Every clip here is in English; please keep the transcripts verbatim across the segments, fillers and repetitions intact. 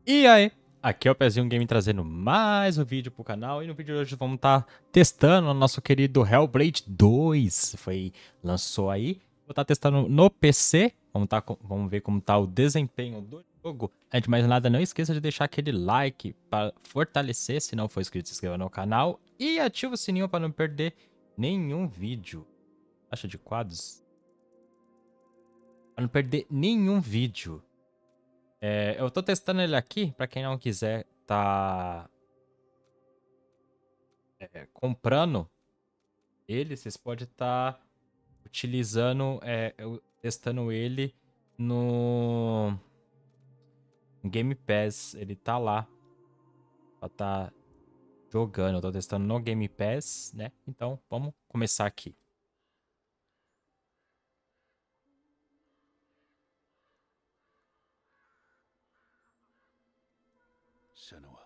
E aí, aqui é o Pezinho Game trazendo mais um vídeo pro canal. E no vídeo de hoje vamos estar testando o nosso querido Hellblade dois. Foi, lançou aí. Vou estar testando no P C. Vamos, tá, vamos ver como tá o desempenho do jogo. Antes de mais nada, não esqueça de deixar aquele like para fortalecer. Se não for inscrito, se inscreva no canal. E ativa o sininho para não perder nenhum vídeo. Taxa de quadros. Para não perder nenhum vídeo. É, eu tô testando ele aqui, pra quem não quiser tá é, comprando ele, vocês podem estar tá utilizando, é, eu- testando ele no Game Pass. Ele tá lá pra tá jogando. Eu tô testando no Game Pass, né? Então, vamos começar aqui. Senua,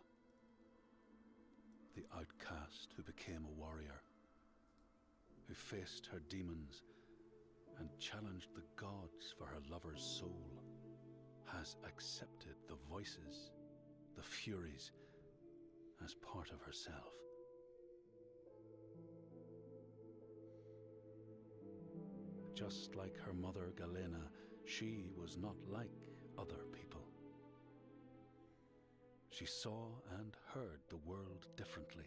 the outcast who became a warrior, who faced her demons and challenged the gods for her lover's soul, has accepted the voices, the furies, as part of herself. Just like her mother Galena, she was not like other people. She saw and heard the world differently.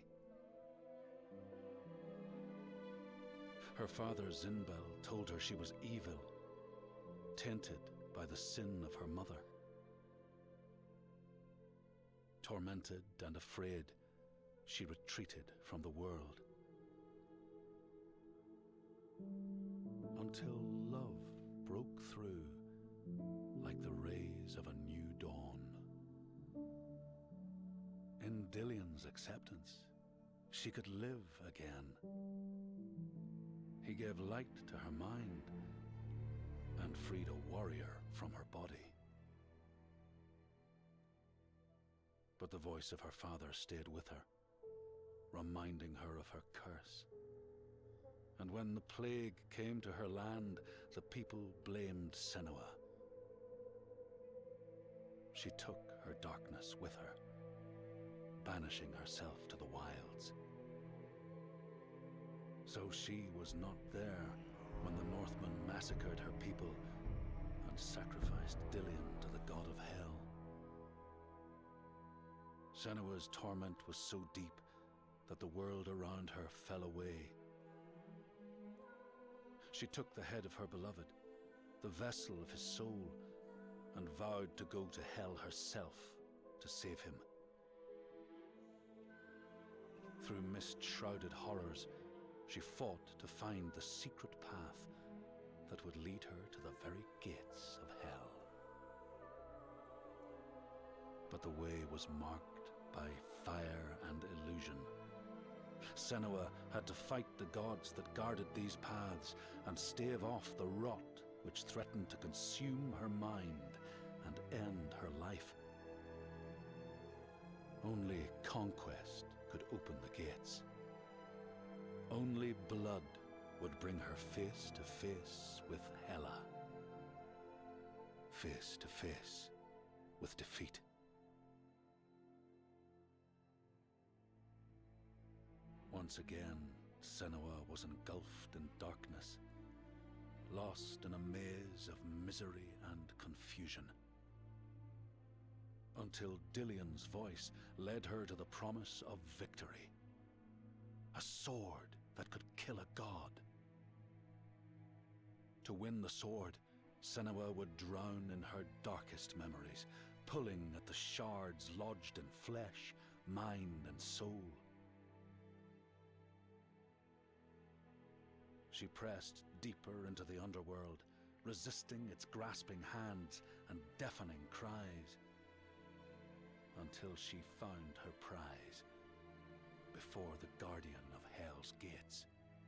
Her father Zinbel told her she was evil, tainted by the sin of her mother. Tormented and afraid, she retreated from the world. Until love broke through like the rays of a new dawn. In Dillion's acceptance, she could live again. He gave light to her mind and freed a warrior from her body. But the voice of her father stayed with her, reminding her of her curse. And when the plague came to her land, the people blamed Senua. She took her darkness with her, banishing herself to the wilds. So she was not there when the Northmen massacred her people and sacrificed Dillion to the god of hell. Senua's torment was so deep that the world around her fell away. She took the head of her beloved, the vessel of his soul, and vowed to go to hell herself to save him. Through mist-shrouded horrors, she fought to find the secret path that would lead her to the very gates of hell. But the way was marked by fire and illusion. Senua had to fight the gods that guarded these paths and stave off the rot which threatened to consume her mind and end her life. Only conquest could open the gates. Only blood would bring her face to face with Hela. Face to face with defeat. Once again, Senua was engulfed in darkness, lost in a maze of misery and confusion. Until Dillion's voice led her to the promise of victory. A sword that could kill a god. To win the sword, Senua would drown in her darkest memories, pulling at the shards lodged in flesh, mind, and soul. She pressed deeper into the underworld, resisting its grasping hands and deafening cries, until she found her prize before the guardian of Hell's gates.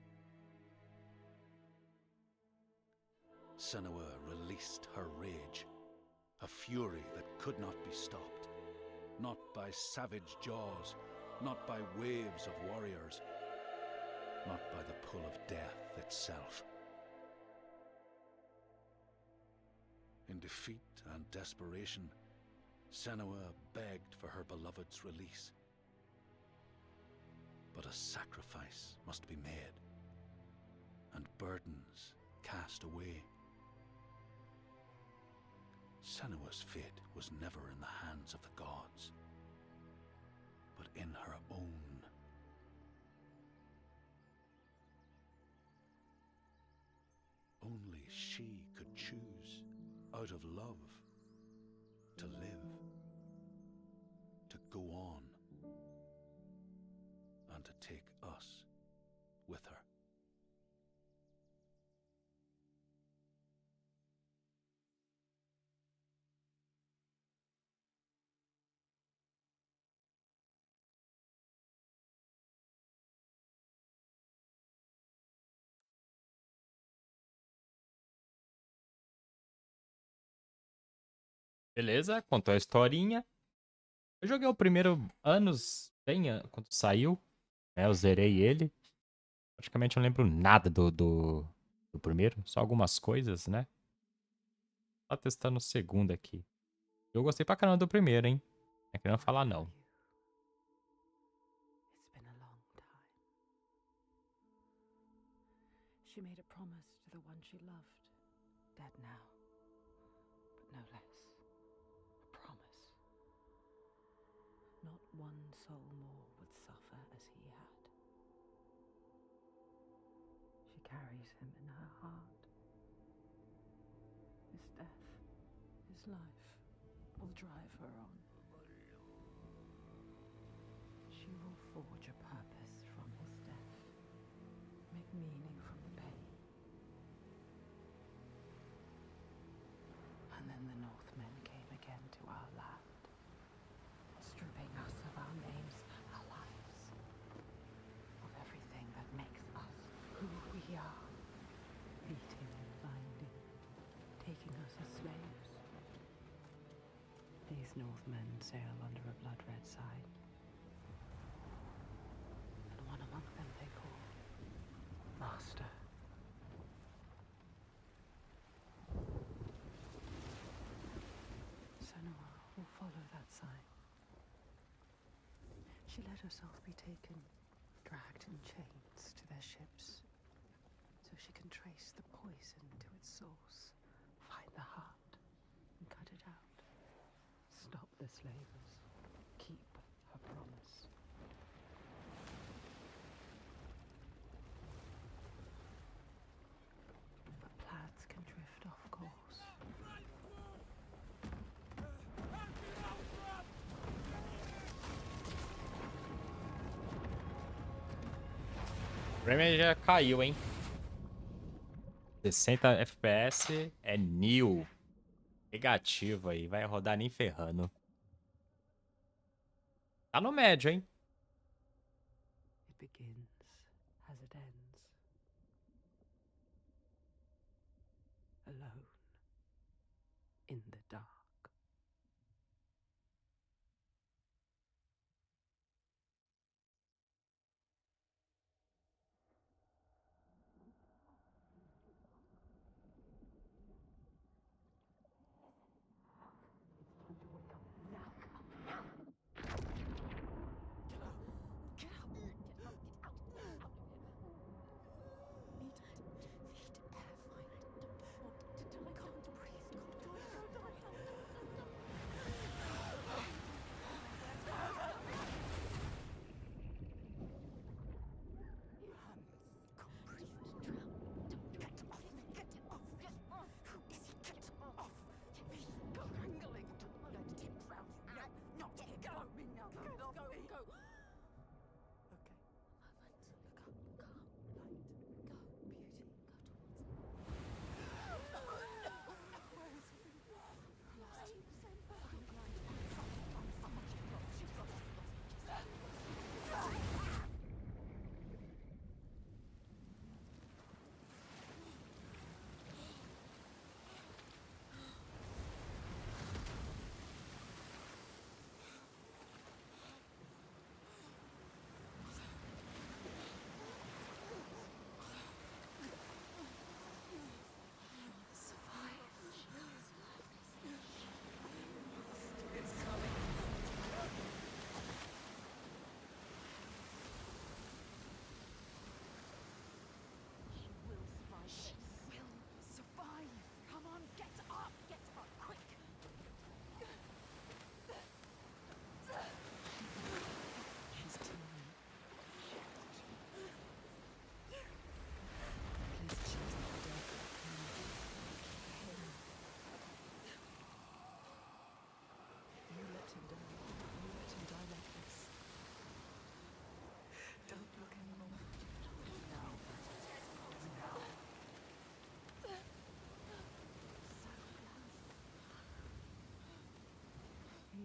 Senua released her rage, a fury that could not be stopped, not by savage jaws, not by waves of warriors, not by the pull of death itself. In defeat and desperation, Senua begged for her beloved's release. But a sacrifice must be made, and burdens cast away. Senua's fate was never in the hands of the gods, but in her own. Only she could choose, out of love, to live, to go on, and to take us with her. Beleza, contou a historinha. Eu joguei o primeiro anos, bem an- quando saiu, né? Eu zerei ele. Praticamente não lembro nada do, do, do primeiro, só algumas coisas, né? Tá testando o segundo aqui. Eu gostei pra caramba do primeiro, hein? Não é querendo falar não. It's been a long time. She made a promise to the one she loved, dead now, but no less. A promise. Not one soul more would suffer as he had. She carries him in her heart. His death, his life, will drive her on. She will forge a purpose from his death, make meaning from the pain. And then the Northmen came again to our land, stripping us of our names, our lives, of everything that makes us who we are, beating and binding, taking us as slaves. These Northmen sail under a blood-red sign, and one among them they call Master. Senua will follow that sign. She let herself be taken, dragged in chains to their ships, so she can trace the poison to its source, find the heart, and cut it out. Stop the slavers, keep her promise. But plans can drift off course. O Rayman já caiu, hein? sessenta F P S é new. Negativo aí, vai rodar nem ferrando. Tá no médio, hein? It begins as it ends. Alone. In the dark.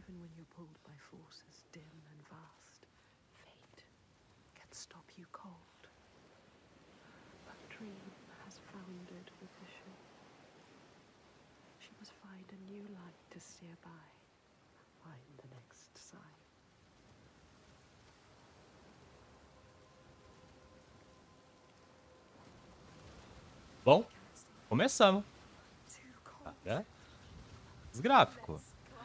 Even when you're pulled by forces dim and vast, fate can stop you cold. A dream has foundered with the ship. She must find a new light to steer by, find the next sign. Bom, começamos. Cara, os gráficos.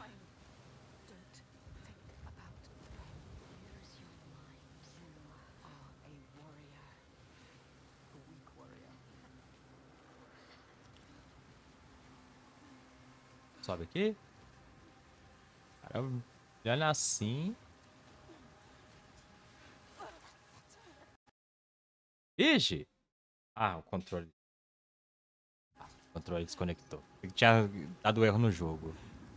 Sobe aqui. Cara, olha assim. Ixi! Ah, o controle. Ah, o controle desconectou. Eu tinha dado erro no jogo.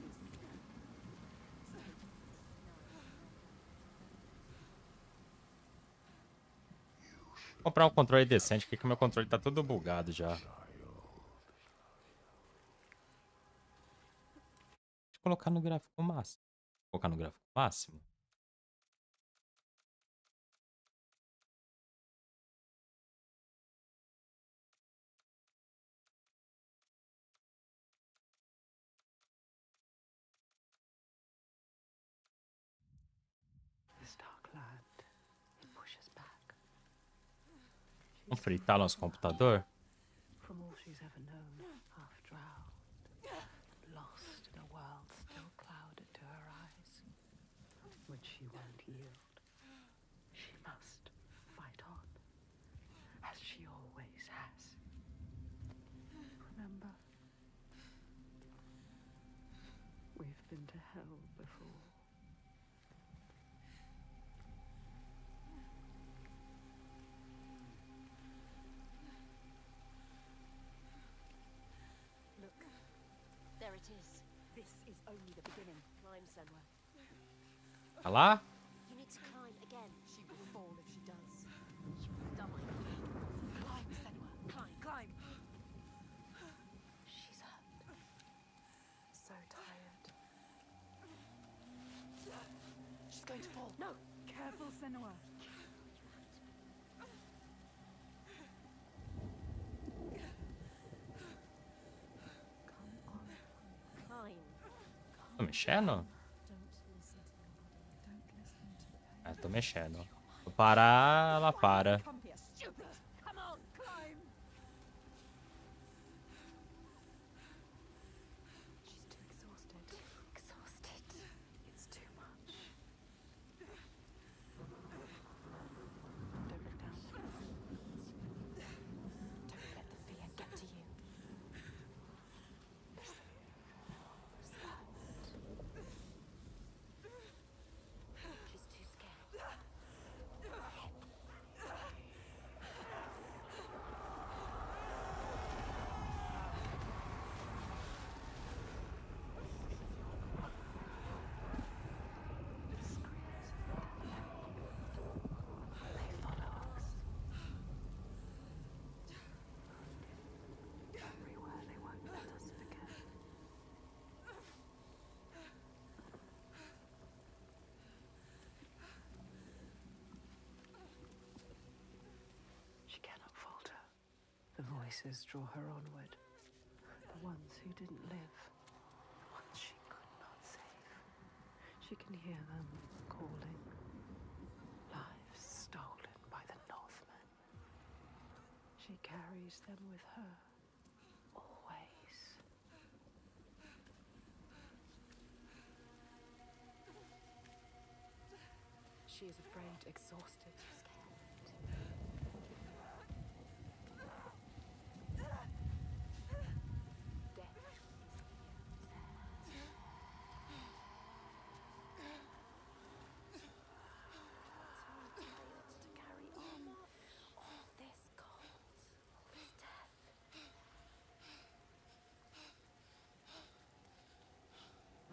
Vou comprar um controle decente, porque meu controle tá todo bugado já. Deixa eu colocar no gráfico máximo. Vou colocar no gráfico máximo. This dark land, it pushes back. Vamos fritar nosso computador? From all she's ever known, half drowned, lost in a world still clouded to her eyes. When she won't yield, she must fight on, as she always has. Remember, we've been to hell before. Look, there it is. This is only the beginning. Climb, Senua. Olha lá. You need to climb again. She will fall if she does. You will die. Climb, Senua. Climb. Climb. She's hurt. So tired. She's going to fall. No. Careful, Senua. Come on. Climb. Tô mexendo? Don't listen to your body. Don't listen to the pain. É, tô mexendo. Vou parar, ela para. Come here, stupid. Come on, climb. She's too exhausted. Exhausted. It's too much. Don't look down. Don't let the fear get to you. What's that? She's too scared. The screams of the dead. They follow us. Everywhere they won't let us forget. She cannot falter. The voices draw her onward. The ones who didn't live. The ones she could not save. She can hear them calling. Lives stolen by the Northmen. She carries them with her. Always. She is afraid, exhausted, scared. Death is Too tired to carry on. All this cold, all this death.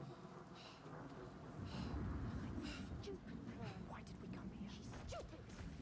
Stupid plan. Why did we come here? She's stupid.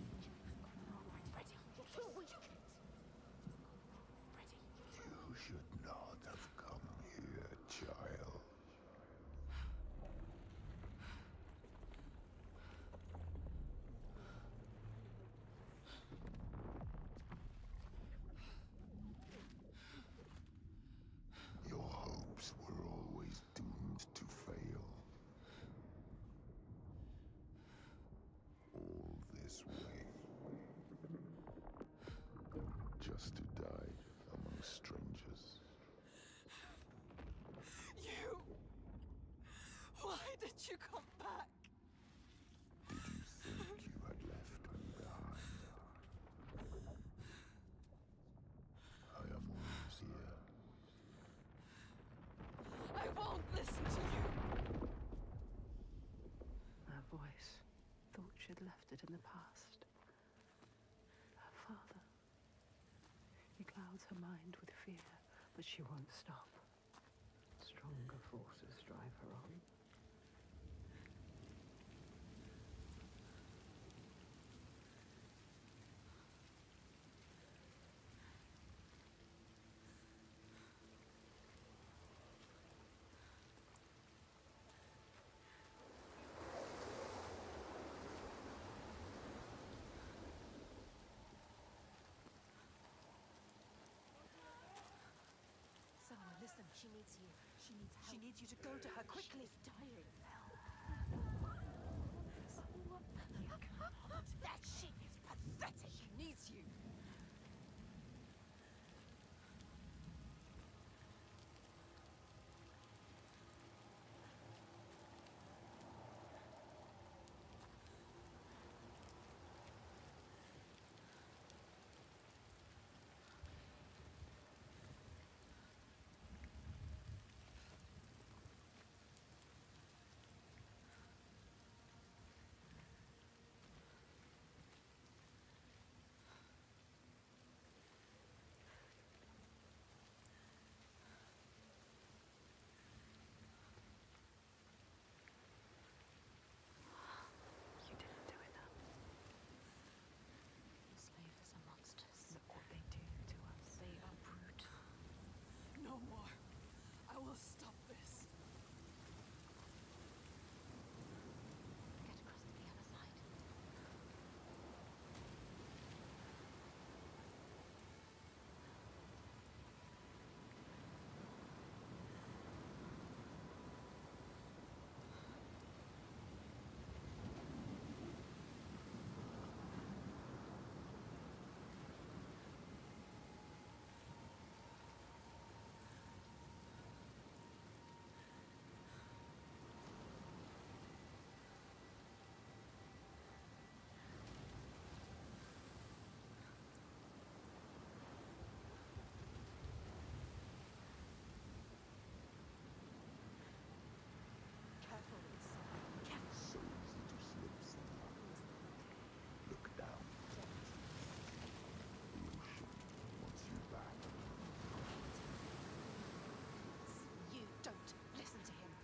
you come back? Did you think you had left me behind? I am always here. I won't listen to you. Her voice thought she'd left it in the past. Her father. He clouds her mind with fear, but she won't stop. Stronger forces drive her on. Senua, listen. She needs you. She needs help. She needs you to go to her quickly. She's dying. That shit is pathetic. She needs you. You didn't do enough. The slavers are monsters. Look what they do to us. They are brute. No more. I will stop this. Get across to the other side. Careful, it's So easy to slip, Senua. Look down. The ocean wants you back. You don't listen to him.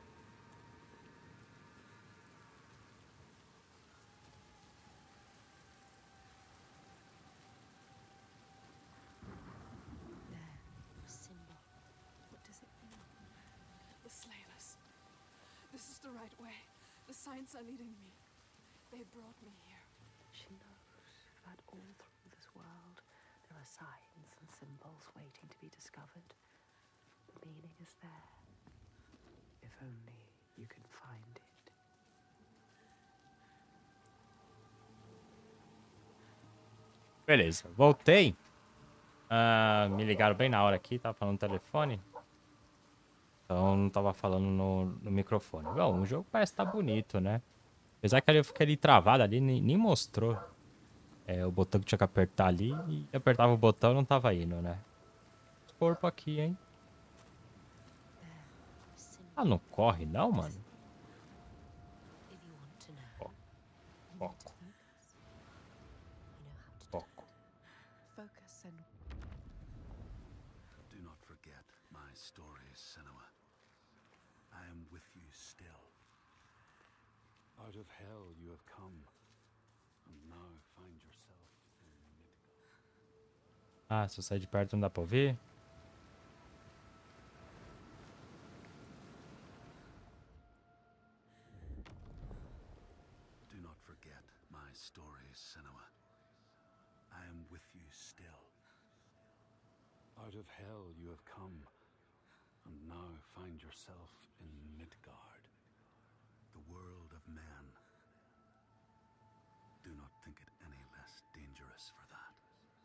There. A symbol. What does it mean? the slavers. This is the right way. The signs are leading me. They brought me here. She knows that all through this world there are signs and symbols waiting to be discovered. The meaning is there. If only you can find it. Beleza, voltei. Ah, me ligaram bem na hora aqui, tava falando no telefone. Então não tava falando no, no microfone. Bom, o jogo parece estar bonito, né? Apesar que ali eu fiquei ali travado ali, nem, nem mostrou é, o botão que tinha que apertar ali. E apertava o botão e não tava indo, né? Os corpos aqui, hein? A symbol. Ah, não corre não, mano? If you want to know, Foco, you need to foco, focus. You know how to do foco. Focus and Do not forget my stories, Senua. I am with you still. Out of hell you have come, and now find yourself in Midgard. Ah, se eu sair de perto não dá pra ouvir? Do not forget my stories, Senua. I am with you still. Out of hell you have come, and now find yourself in Midgard, the world of men. Do not think it any less dangerous for that.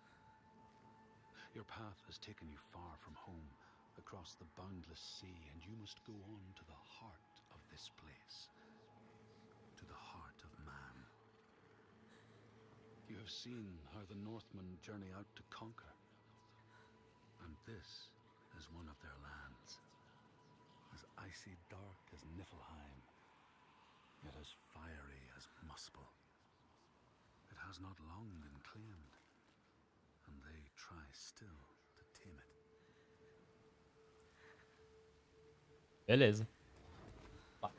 Your path has taken you far from home, across the boundless sea, and you must go on to the heart of this place, to the heart of man. You have seen how the Northmen journey out to conquer, and this is one of their lands, as icy dark as Niflheim, yet as fiery as Muspel. It has not long been claimed, and they try still to tame it. Beleza. Ó.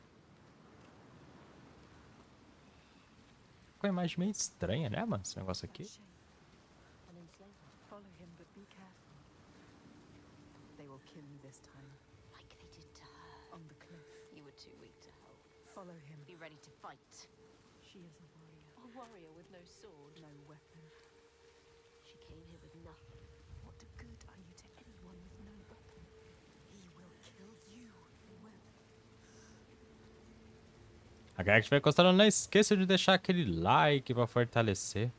Ficou a imagem meio estranha, né, mano? Esse negócio aqui. An enslaver. Follow him, but be careful. They will kill you this time. Like they did to her. On the cliff. You were too weak to help. Follow him. Be ready to fight. She is a warrior. A warrior with no sword. No weapon. She came here with nothing. What good are you to anyone with no weapon? He will kill you. Well, A galera que estiver gostando, não esqueça de deixar aquele like pra fortalecer.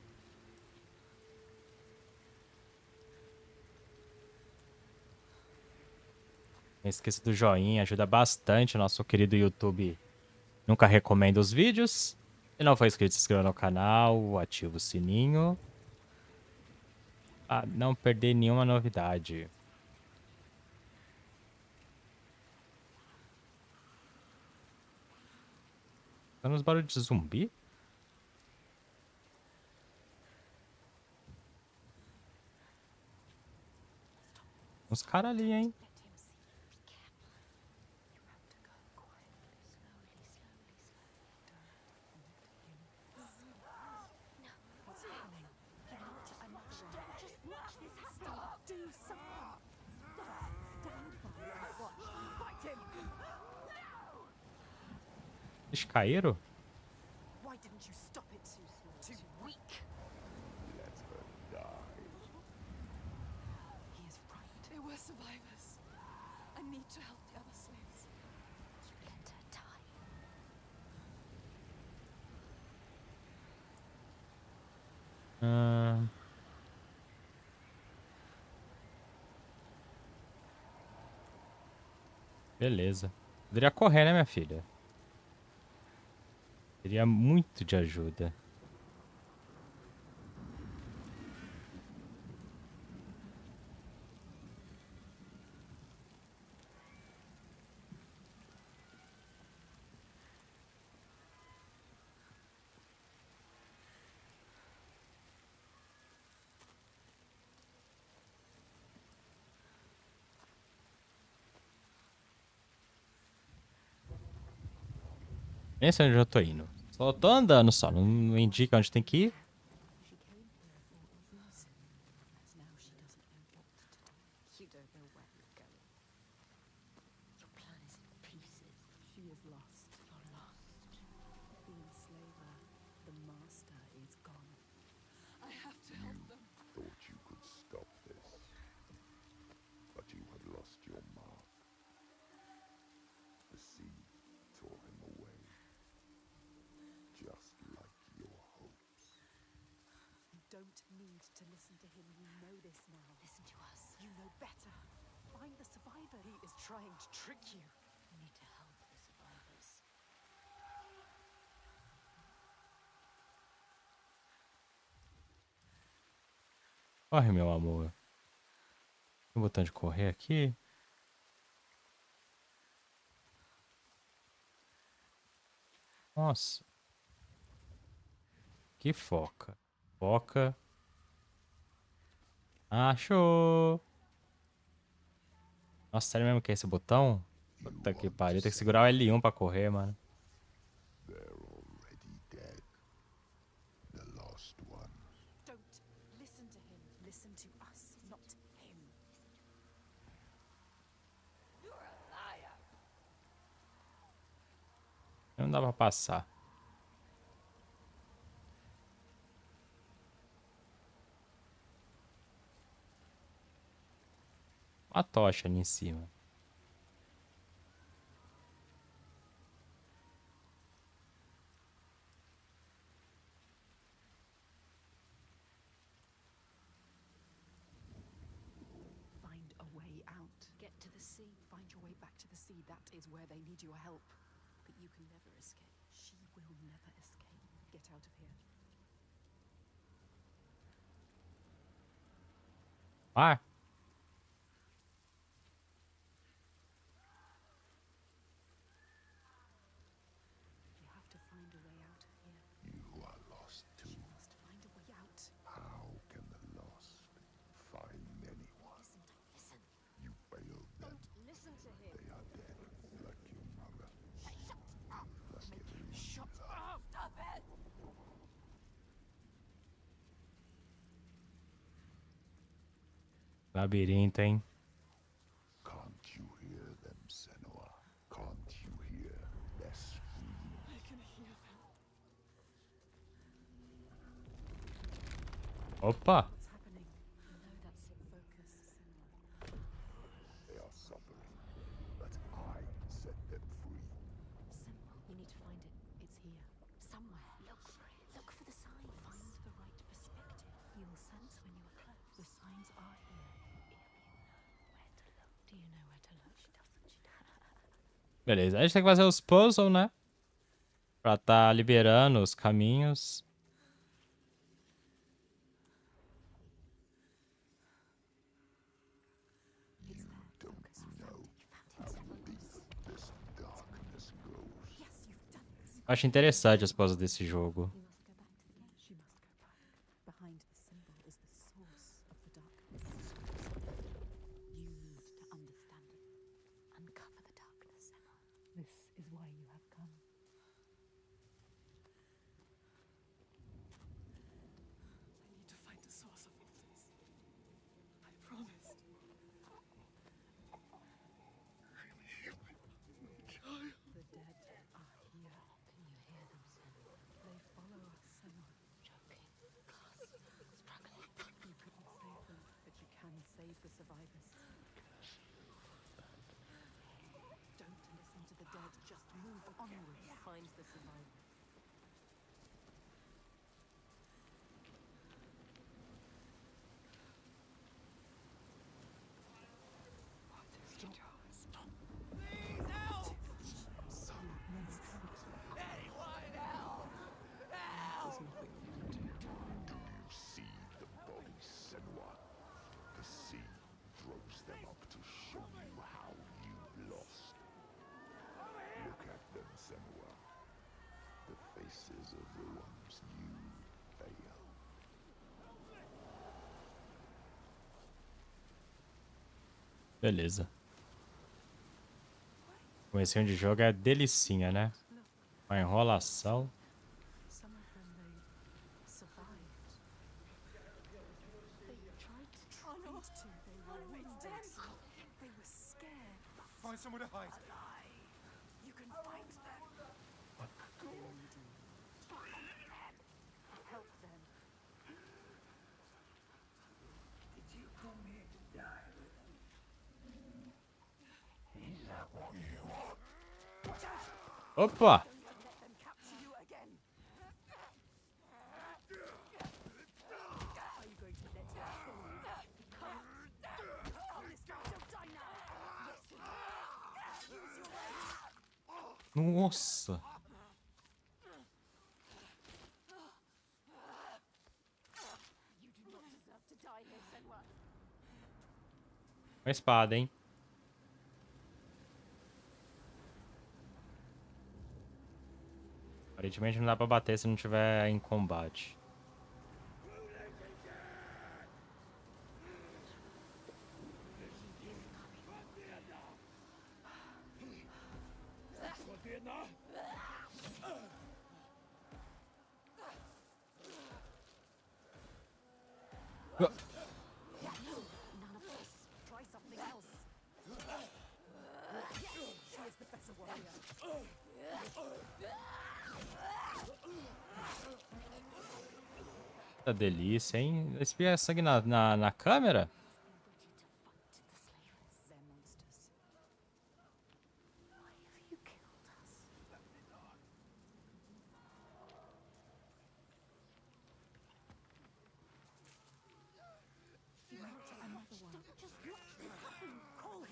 Não esqueça do joinha, ajuda bastante o nosso querido YouTube. Nunca recomenda os vídeos. Se não for inscrito, se inscreva no canal, ativa o sininho. Pra não perder nenhuma novidade. Tá nos barulhos de zumbi? Uns caras ali, hein? let him see. Be careful. You have to go quietly. Slowly, slowly, slowly. What's happening? Just watch this happen. Do something. Stand by and watch. Fight him. Eles caíram? Why didn't you stop it? Too slow. Too weak. Let her die. He is right. They were survivors. I need to help the other slaves. You let her die. Ah. Beleza. Poderia correr, né, minha filha? Seria muito de ajuda. Nem sei onde eu tô indo. Só tô andando só, não me indica onde tem que ir. She came here for a reason, and now she doesn't know what to do. You don't know where you're going. Your plan is in pieces. She is lost. You're lost. The enslaver, the master, is gone. I have to help them. Thought you could stop this, but you have lost your mark. The sea tore him away, just like your hopes. You don't need to listen to him. You know this now. Listen to us. You know better. Find the survivor. He is trying to trick you. We need to help the survivors. Corre, meu amor. Tem um botão de correr aqui. Nossa. Que foca. Foca. Achou. Nossa, sério mesmo que é esse botão? Puta que pariu. Tem que segurar o L um pra correr, mano. They're already dead. The lost one. Don't listen to him. Listen to us, not him. Não dá pra passar. Uma tocha ali em cima. Find a way out. can't. Get to the sea. Find your way back to the sea. That is where they need your help. But you can never escape. She will never escape. Get out of here. Vai. You have to find a way out of here. You are lost too. You must find a way out. How can the lost find anyone? Listen, don't listen. You failed them. Don't listen to him. They are dead, like your mother. Shut up. Like Make every Shut up. Stop it. Labirinto, hein? Can't you hear them, Senua? Can't you hear their screams? I can hear them. Opa! What's happening? I know that's it. Focus, Senua. They are suffering, but I set them free. Senua, you need to find it. It's here. Somewhere. Look for it. Look for the signs. Find the right perspective. You will sense when you are close. The signs are here. If you know where to look. Do you know where to look? She doesn't. She doesn't. Beleza, a gente tem que fazer os puzzles, né? Pra tá liberando os caminhos. It's there. Don't Focus. know how deep this darkness goes. Yes, you've done it. Acho interessante as puzzles desse jogo. You must go back to the gate. She must go back. Behind the symbol is the source of the darkness. You need to understand it. Uncover the darkness, Emma. This is why you have come. I need to find the source of all this. I promised. The dead are here. Can you hear them, Senua? They follow us, Senua. Choking. Struggling. You couldn't save them, but you can save the survivors. Don't listen to the dead. Just move onwards. Find the survivors. Do you see the body, Senua? The sea throws them up to show you how you've lost. Look at them, Senua. The faces of the ones you failed. Beleza. O comecinho de jogo é delicinha, né? Uma enrolação. Some of them, they survived. They tried to try not to. They were wounded. They were scared. Find somewhere to hide. You can find them. What can you do? Help them. Did you come here to die with him? Is that what you want? Watch out! Opa! Don't let them capture you again. Are you going to let him kill you? Come. Come this way. Don't die now. Listen. Use your rage. Nossa! You do not deserve to die here, Senua. Uma espada, hein? Aparentemente não dá pra bater se não tiver em combate. None of this. Try something else. Yes, she is the better warrior. Que delícia, hein? Espia sangue na, na, na câmera? They're monsters. Why have you killed us? You want another one. Just watch this happen. Call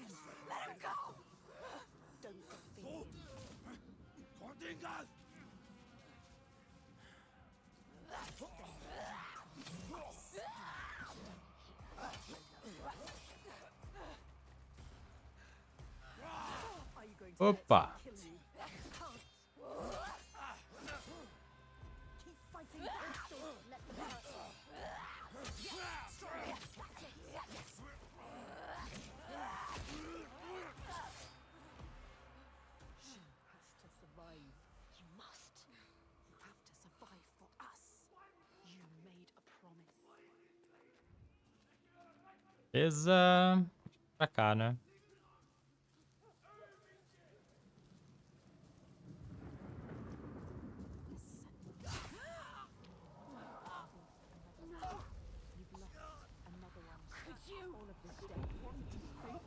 Opa! Keep fighting back. Let them hurt. She has to survive. You must. You have to survive for us. You made a promise. Beleza. Pra cá, né? You've lost another one. Could you? All of this death wasn't too late.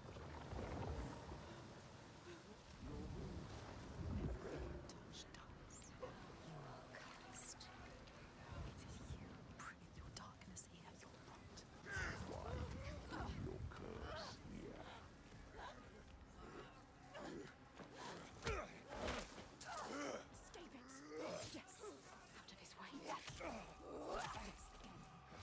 Touch dies. You are cursed. It is you. Bring your darkness here. Your rot. Why did you bring your curse here? Stave it. Yes. Out of his way. Yes again.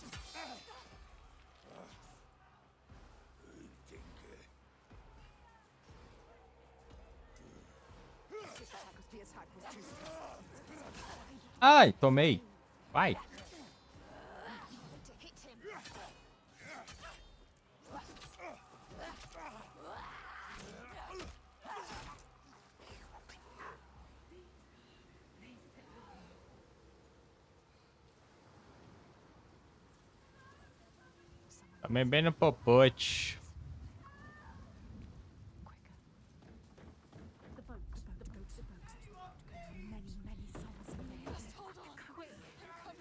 This attack was the attack was too strong. Ai, tomei. Vai. To hit him. Também bem no popote. Quicker. The boat, the boat, the boat, the boat. Many, many souls in there. Just hold on. Quick. How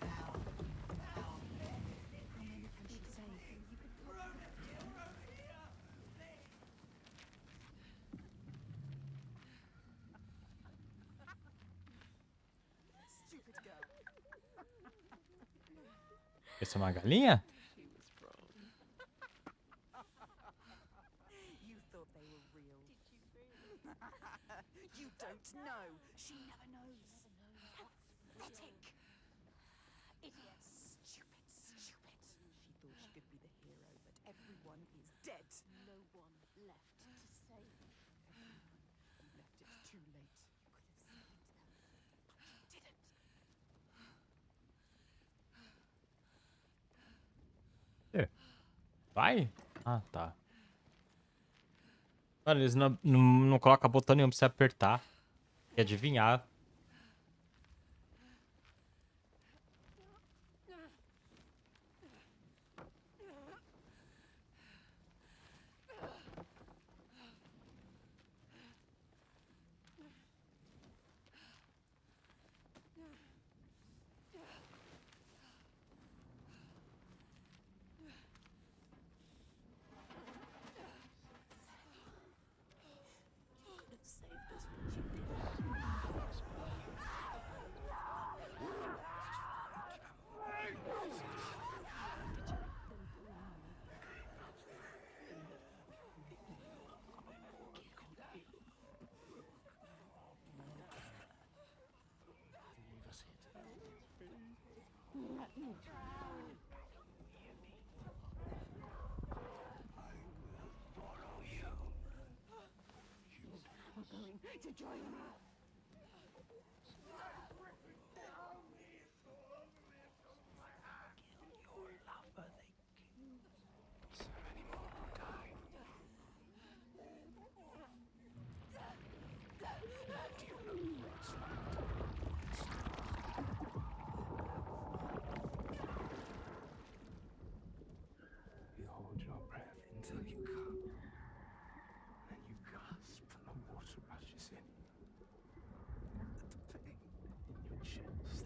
many can she save? You could Stupid girl. Essa é uma galinha? You thought they were real. Did you really? You don't know. She never knows. Pathetic. Idiot. Stupid, stupid. She thought she could be the hero, but everyone is dead. No one left to save. Everyone. You left it too late. You could have saved them, but you didn't. Vai? Ah, tá. Mano, eles não, não, não colocam botão nenhum pra você apertar. E adivinhar. To join me. You hold your breath until you come. Then you gasp and the water rushes in. The pain in your chest.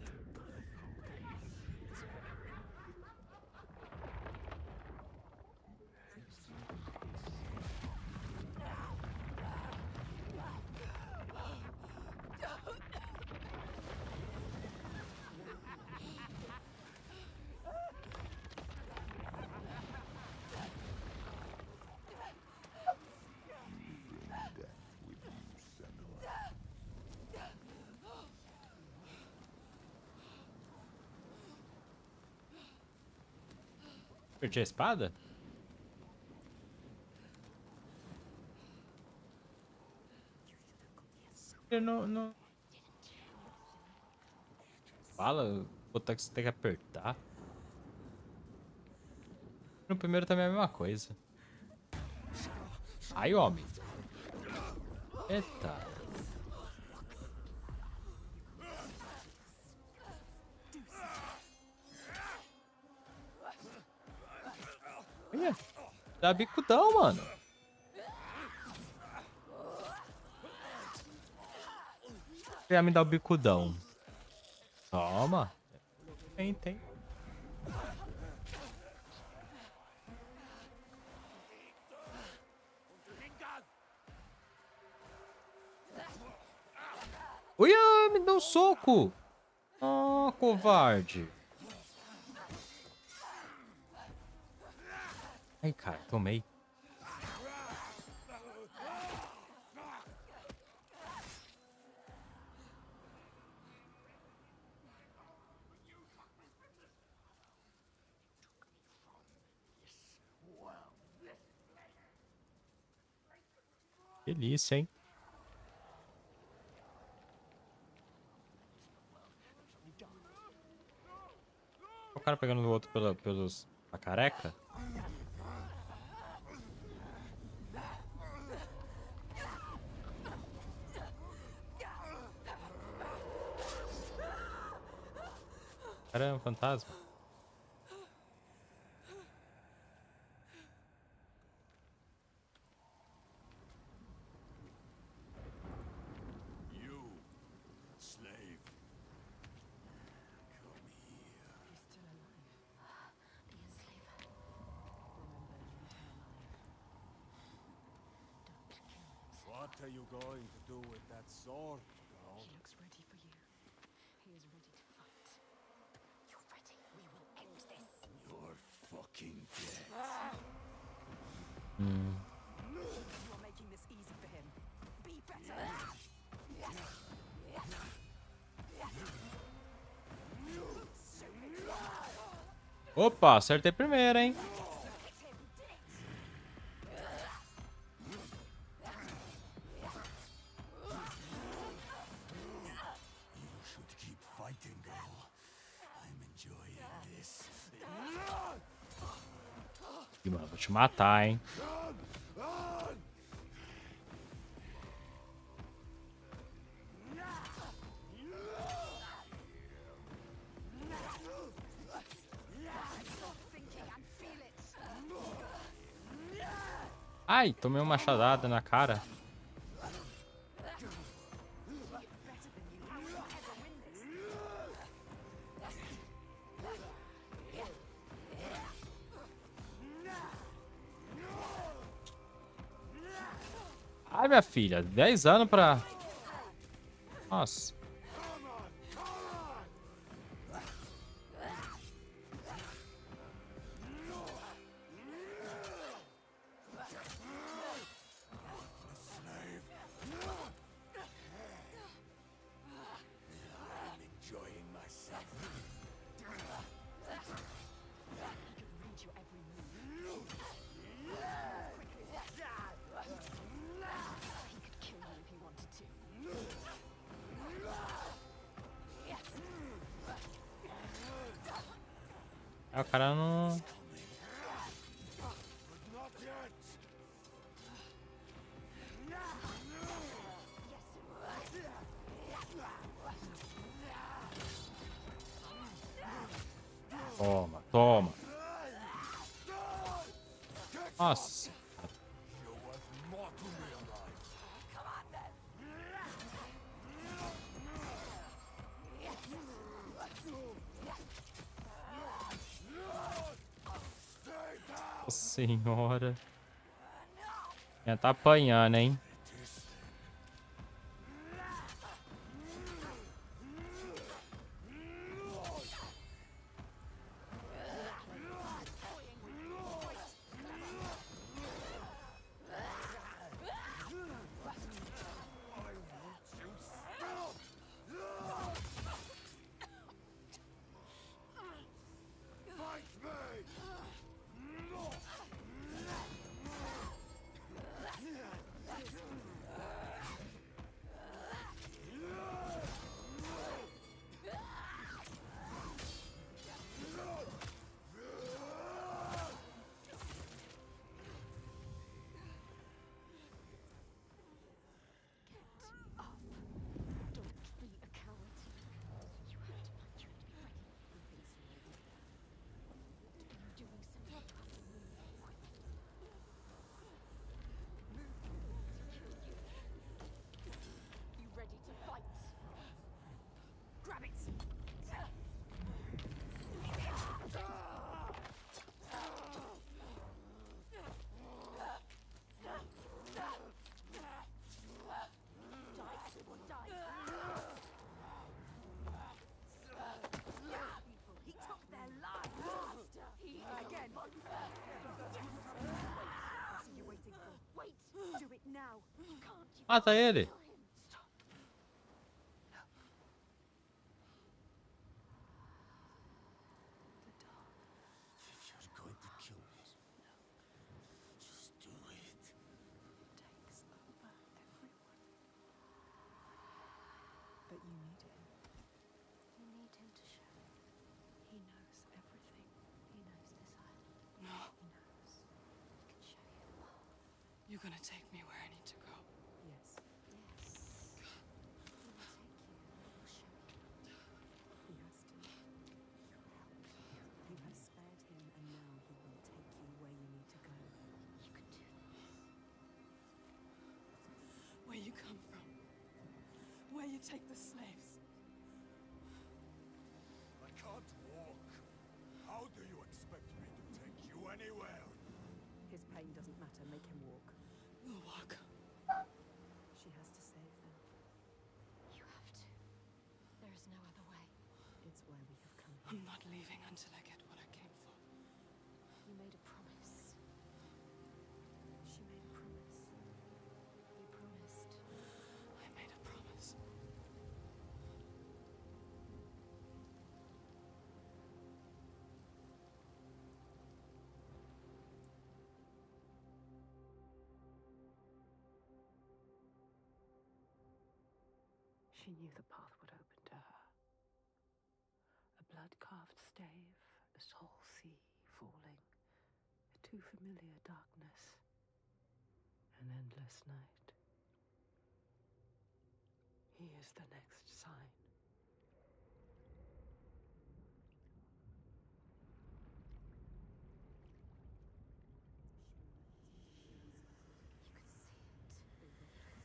Perdi a espada? Eu não, não... Fala, botar que você tem que apertar. No primeiro também é a mesma coisa. Ai, homem. Eita. Olha, dá bicudão, mano. Quer me dar o bicudão? Toma. Tem, tem. Uia, me deu um soco. Ah, covarde. Ai, cara, tomei. Delícia, hein? O cara pegando o outro pela, pelos... a careca? Cara, é um fantasma. You, slave. Come here. He's still alive. The enslaver. Remember, you eat him alive. Don't kill him. What are you going to do with that sword, girl? He looks ready for you. He is ready to fight. You're ready. We will end this. You're fucking dead. Hum. You're making this easy for him. Be better. Opa, acertei primeiro, hein? You should keep fighting, girl. I'm enjoying this. Ih, mano, vou te matar, hein? Ai, tomei uma machadada na cara. Ai, minha filha, dez anos pra... Nossa. I'm enjoying myself. He could read your every move. He could kill you if he wanted to. Aí o cara não... Not yet. Toma, toma. Nossa. You're worth more to me alive. Nossa senhora. Já tá apanhando, hein? Fight me! Mata ele. If you're going to kill me, just do it. Takes over everyone. But you need him. You need him to show you. He knows everything. He knows this island. No. He knows. He can show you the path. You're gonna take me where I need to go. Yes. Yes. He will take you. He will show you. He has to. You have spared him, and now he will take you where you need to go. You can do this. Where you come from. Where you take the slaves. I can't walk. How do you expect me to take you anywhere? His pain doesn't matter. Make him walk. We'll walk. She has to save them. You have to. There is no other way. It's why we have come here. I'm not leaving until I get what I came for. You made a promise. She made a promise. You promised. I made a promise. She knew the path would open to her. A blood-carved stave, a soul sea falling, a too familiar darkness, an endless night. He is the next sign. You can see it.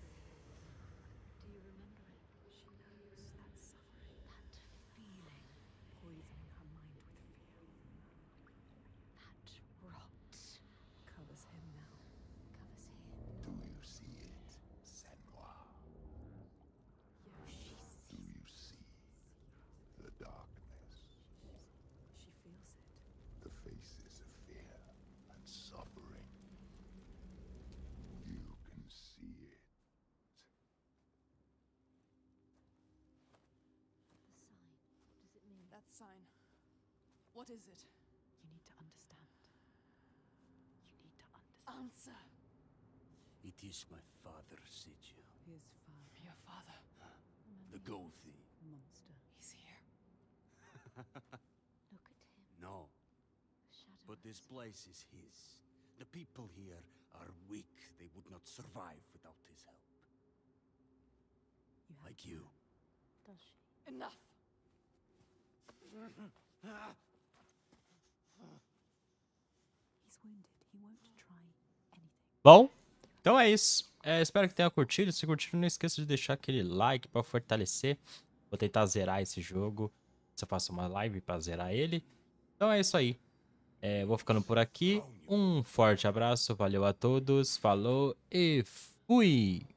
Do you remember it? She knows that suffering, That feeling, poisoning her mind with fear, that rot covers him now. covers him. Do you see it, Senua? She Do you see the darkness? She feels it. The faces of fear and suffering. You can see it. The sign. What does it mean? That sign. What is it? You need to understand. You need to understand. Answer. It is my father, Sigil. His father. Your father. The Gothi. Monster. He's here. Look at him. No, The shadow. but this place is his. The people here are weak. They would not survive without his help. You have Like to you. learn. Does she? Enough. He's wounded. He won't try anything. Bom, então é isso. É, espero que tenha curtido. Se curtiram, não esqueça de deixar aquele like para fortalecer. Vou tentar zerar esse jogo. Se eu faço uma live para zerar ele. Então é isso aí. É, vou ficando por aqui. Um forte abraço. Valeu a todos. Falou e fui!